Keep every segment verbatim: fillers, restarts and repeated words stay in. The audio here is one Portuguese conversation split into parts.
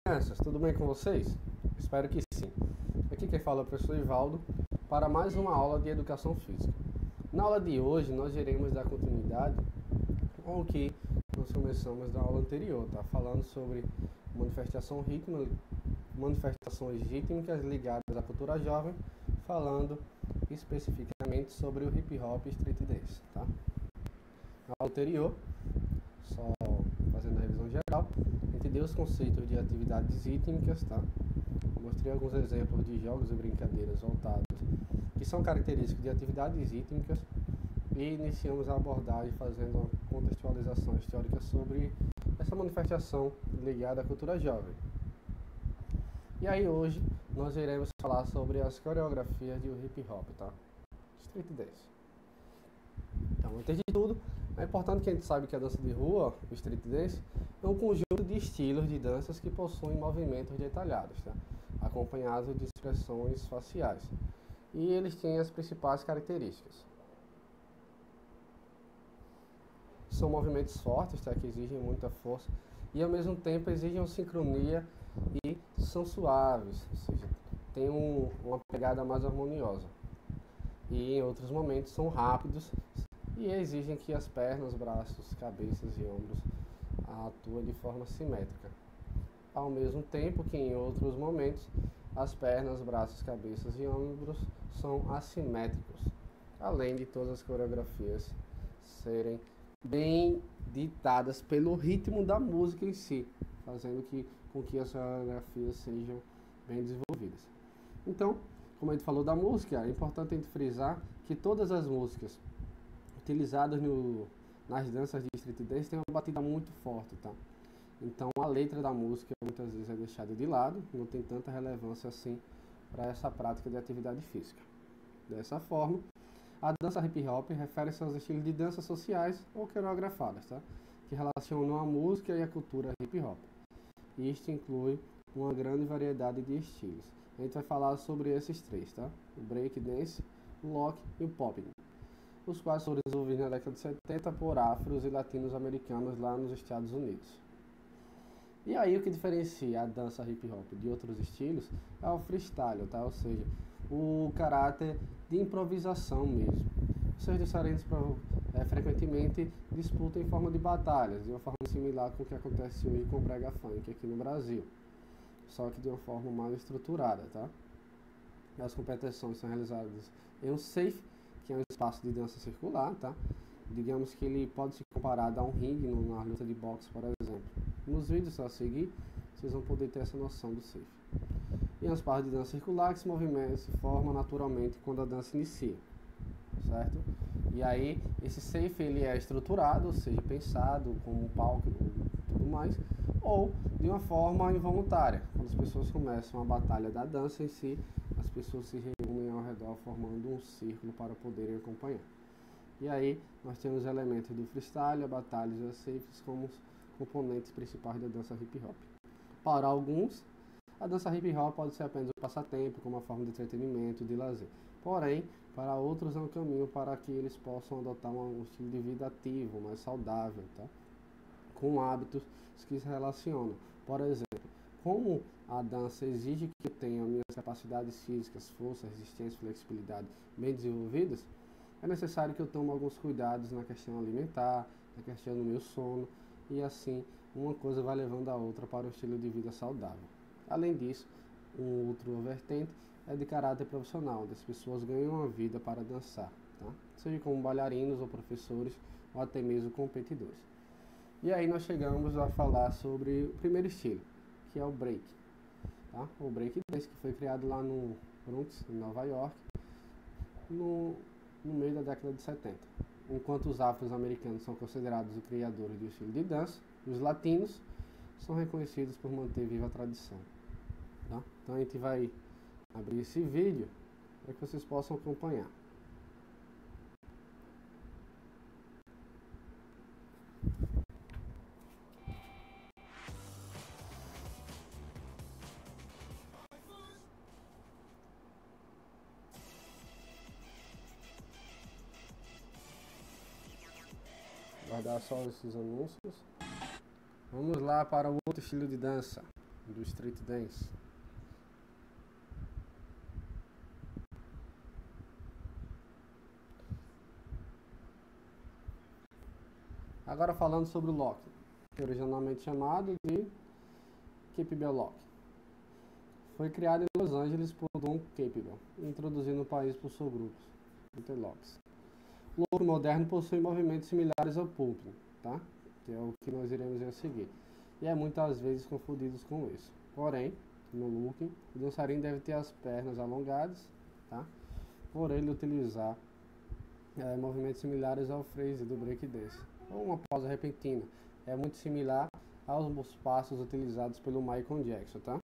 Crianças, tudo bem com vocês? Espero que sim. Aqui quem fala é o professor Ivaldo para mais uma aula de Educação Física. Na aula de hoje nós iremos dar continuidade ao que nós começamos na aula anterior, tá? Falando sobre manifestação rítmica, manifestações rítmicas ligadas à cultura jovem, falando especificamente sobre o hip hop e street dance, tá? Na aula anterior, só fazendo a revisão geral, entender os conceitos de atividades rítmicas, tá? Mostrei alguns exemplos de jogos e brincadeiras voltados que são características de atividades rítmicas e iniciamos a abordagem fazendo uma contextualização histórica sobre essa manifestação ligada à cultura jovem. E aí hoje nós iremos falar sobre as coreografias de hip hop, tá? Street dance. Então, antes de tudo, é importante que a gente saiba que a dança de rua, o street dance, é um conjunto de estilos de danças que possuem movimentos detalhados, tá? Acompanhados de expressões faciais. E eles têm as principais características. São movimentos fortes, tá? Que exigem muita força e ao mesmo tempo exigem uma sincronia e são suaves, ou seja, tem um, uma pegada mais harmoniosa. E em outros momentos são rápidos e exigem que as pernas, braços, cabeças e ombros atuem de forma simétrica. Ao mesmo tempo que em outros momentos as pernas, braços, cabeças e ombros são assimétricos, além de todas as coreografias serem bem ditadas pelo ritmo da música em si, fazendo que, com que as coreografias sejam bem desenvolvidas. Então, como a gente falou da música, é importante a gente frisar que todas as músicas utilizadas no, nas danças de street dance têm uma batida muito forte, tá? Então a letra da música muitas vezes é deixada de lado, não tem tanta relevância assim para essa prática de atividade física. Dessa forma, a dança hip hop refere-se aos estilos de dança sociais ou coreografadas, tá? Que relacionam a música e a cultura hip hop. E isto inclui uma grande variedade de estilos. A gente vai falar sobre esses três, tá? O break dance, o lock e o popping, os quais foram desenvolvidos na década de setenta por afros e latinos americanos lá nos Estados Unidos. E aí o que diferencia a dança hip hop de outros estilos é o freestyle, tá? Ou seja, o caráter de improvisação mesmo. Seus dançarinos é, frequentemente disputam em forma de batalhas, de uma forma similar com o que acontece hoje com o brega funk aqui no Brasil, só que de uma forma mais estruturada, tá? As competições são realizadas em um safe, que é um espaço de dança circular, tá? Digamos que ele pode ser comparado a um ringue na luta de boxe, por exemplo. Nos vídeos a seguir, vocês vão poder ter essa noção do safe. E é um espaço de dança circular que se movimenta, se forma naturalmente quando a dança inicia, certo? E aí, esse safe ele é estruturado, ou seja, pensado como um palco e tudo mais, ou de uma forma involuntária, quando as pessoas começam a batalha da dança em si, as pessoas se reúnem ao redor formando um círculo para poderem acompanhar. E aí, nós temos elementos do freestyle, a batalha e as safes como os componentes principais da dança hip hop. Para alguns, a dança hip hop pode ser apenas um passatempo, como uma forma de entretenimento e de lazer. Porém, para outros é um caminho para que eles possam adotar um estilo de vida ativo, mais saudável, tá? Com hábitos que se relacionam. Por exemplo, como a dança exige que eu tenha minhas capacidades físicas, força, resistência e flexibilidade bem desenvolvidas, é necessário que eu tome alguns cuidados na questão alimentar, na questão do meu sono, e assim uma coisa vai levando a outra para o estilo de vida saudável. Além disso, um outro vertente é de caráter profissional, onde as pessoas ganham uma vida para dançar, tá? Seja como bailarinos ou professores, ou até mesmo competidores. E aí nós chegamos a falar sobre o primeiro estilo, que é o break, tá? O break dance, que foi criado lá no Bronx, em Nova York, no, no meio da década de setenta. Enquanto os afro-americanos são considerados os criadores do estilo de dança, os latinos são reconhecidos por manter viva a tradição, tá? Então a gente vai abrir esse vídeo para que vocês possam acompanhar. Guardar só esses anúncios. Vamos lá para o outro estilo de dança, do street dance. Agora falando sobre o lock, que é originalmente chamado de Capable Lock. Foi criado em Los Angeles por Don Capable e introduzido no país por seus grupos, Interlocks. O look moderno possui movimentos similares ao popping, tá? Que é o que nós iremos a seguir, e é muitas vezes confundido com isso. Porém, no look, o dançarino deve ter as pernas alongadas, tá? Por ele utilizar é, movimentos similares ao freeze do breakdance, ou uma pausa repentina. É muito similar aos passos utilizados pelo Michael Jackson, tá?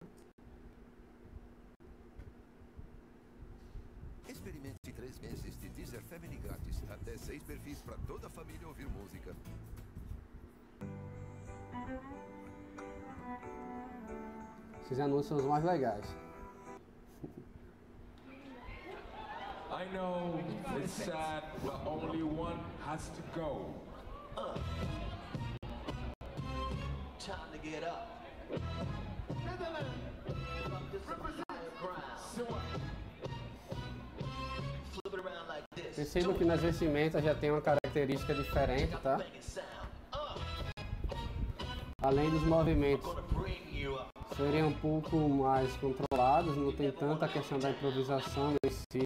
Experimente três meses de Deezer Family grátis. Até seis perfis para toda a família ouvir música. Esses anúncios são os mais legais. I know it's sad, but only one has to go. Uh. Time to get up. Perceba que nas vestimentas já tem uma característica diferente, tá? Além dos movimentos serem um pouco mais controlados, não tem tanta questão da improvisação em si.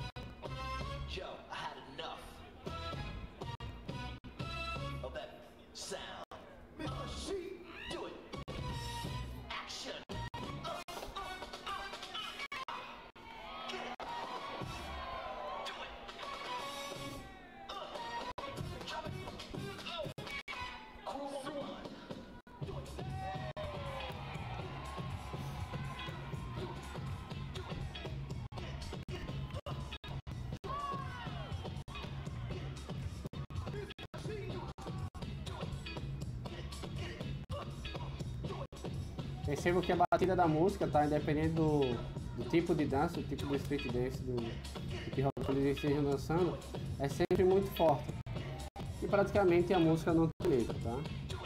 Percebo que a batida da música, tá, independente do, do tipo de dança, do tipo de street dance, do hip hop que eles estejam dançando, é sempre muito forte. E praticamente a música não tem letra, tá?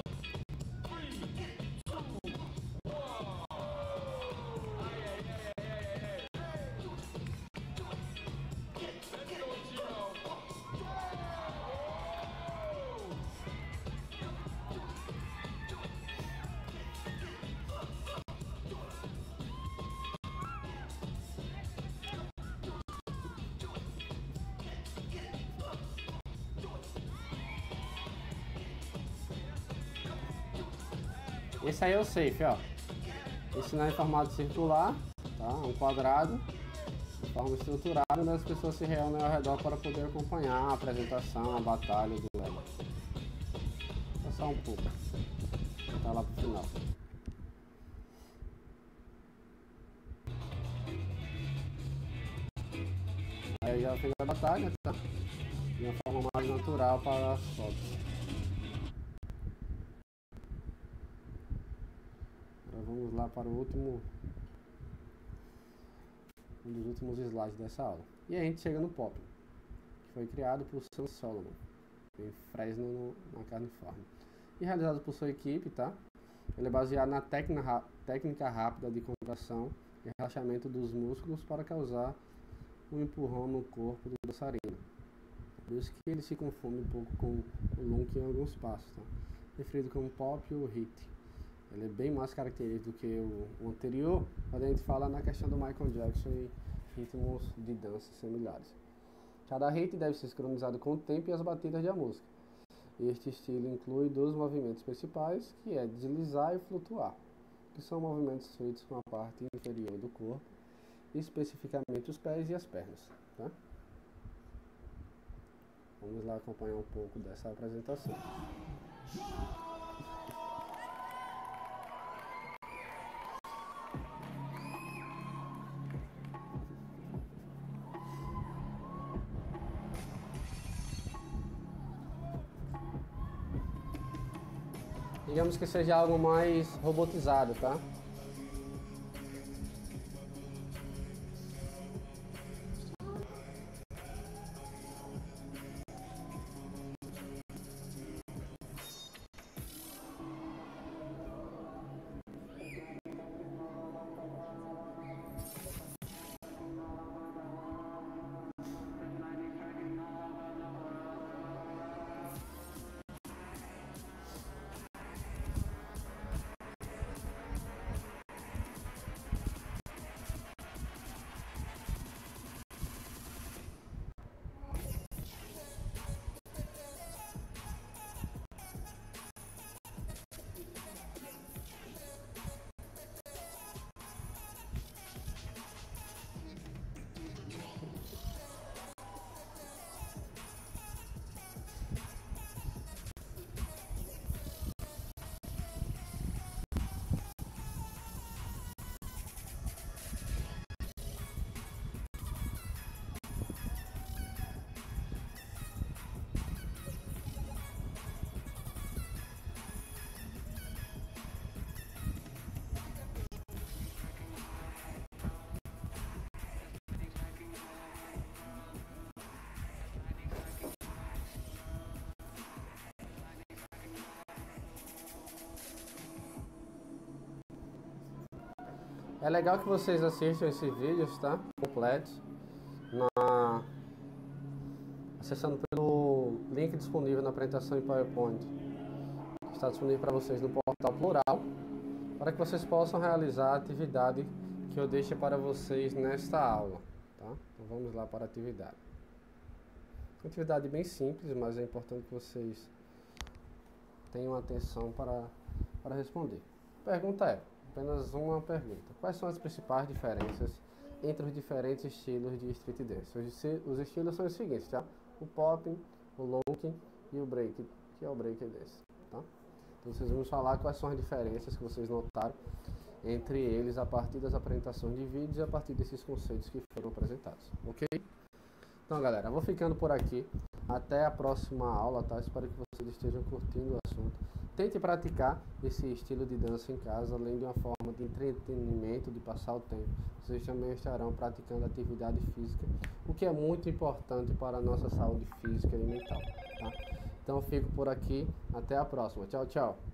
Esse aí é o safe, ó. Esse não é em formato circular, tá? Um quadrado, de forma estruturada, onde as pessoas se reúnem ao redor para poder acompanhar a apresentação, a batalha do duelo. Vou só um pouco. Tá lá pro final. Aí já fez a batalha, tá? De uma forma mais natural para as fotos. Vamos lá para o último, um dos últimos slides dessa aula. E a gente chega no pop, que foi criado por Sam Solomon, em Fresno, no, na Califórnia, e realizado por sua equipe, tá? Ele é baseado na técnica, técnica rápida de contração e relaxamento dos músculos para causar um empurrão no corpo do dançarino. Por isso que ele se confunde um pouco com o lunk em alguns passos, tá? Referido como pop ou hit. Ele é bem mais característico do que o, o anterior, quando a gente fala na questão do Michael Jackson e ritmos de dança similares. Cada hit deve ser sincronizado com o tempo e as batidas da música. Este estilo inclui dois movimentos principais, que é deslizar e flutuar, que são movimentos feitos com a parte inferior do corpo, especificamente os pés e as pernas. Tá? Vamos lá acompanhar um pouco dessa apresentação. Digamos que seja algo mais robotizado, tá? É legal que vocês assistam esses vídeos, tá? Completos. Na... Acessando pelo link disponível na apresentação em PowerPoint. Que está disponível para vocês no portal Plural. Para que vocês possam realizar a atividade que eu deixo para vocês nesta aula. Tá? Então vamos lá para a atividade. Uma atividade bem simples, mas é importante que vocês tenham atenção para, para responder. A pergunta é, apenas uma pergunta. Quais são as principais diferenças entre os diferentes estilos de street dance? Os, os estilos são os seguintes, tá? O popping, o locking e o break, que é o break dance, tá? Então vocês vão falar quais são as diferenças que vocês notaram entre eles a partir das apresentações de vídeos e a partir desses conceitos que foram apresentados, ok? Então, galera, eu vou ficando por aqui. Até a próxima aula, tá? Espero que vocês estejam curtindo o assunto. Tente praticar esse estilo de dança em casa, além de uma forma de entretenimento, de passar o tempo. Vocês também estarão praticando atividade física, o que é muito importante para a nossa saúde física e mental, tá? Então, eu fico por aqui. Até a próxima. Tchau, tchau.